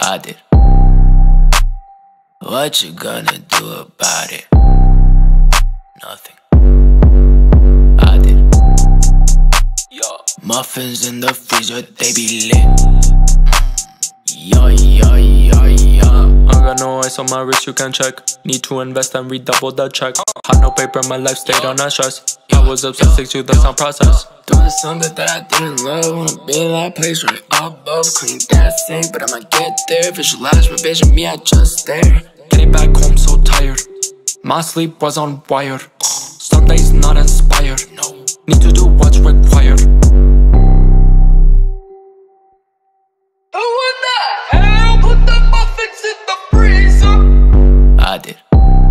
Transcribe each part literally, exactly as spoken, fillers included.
I did. What you gonna do about it? Nothing. I did. Yo. Muffins in the freezer, they be lit. Yo, yo, yo, yo. I got no ice on my wrist, you can check. Need to invest and redouble the check. Had no paper, my life stayed on that stress. I was obsessed to the sound process. Doing something that I didn't love. Wanna be in that place right above. Clean that sink, but I'ma get there. Visualize my vision, me, I just stare. Getting back home so tired. My sleep was on wired. Sundays not inspired. No. Need to do what's required. Who in the hell put the muffins in the freezer? I did.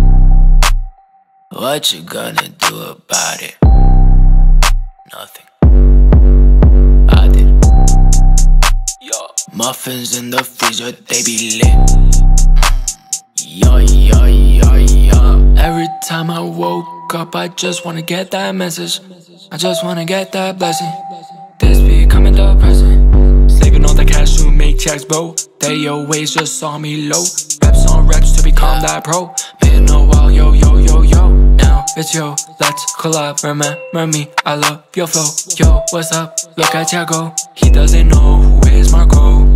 What you gonna do about it? Nothing. I did. Yo. Muffins in the freezer, they be lit. Yo, yo, yo, yo. Every time I woke up, I just wanna get that message. I just wanna get that blessing. This becoming depressing. Saving all the cash to make Tiagz, bro. They always just saw me low. Reps on reps to become that pro. Been a while, yo, yo, yo, yo. Now it's yo, let's collab. Remember me, I love your flow. Yo, what's up? Look at Tiago. He doesn't know who is Marco.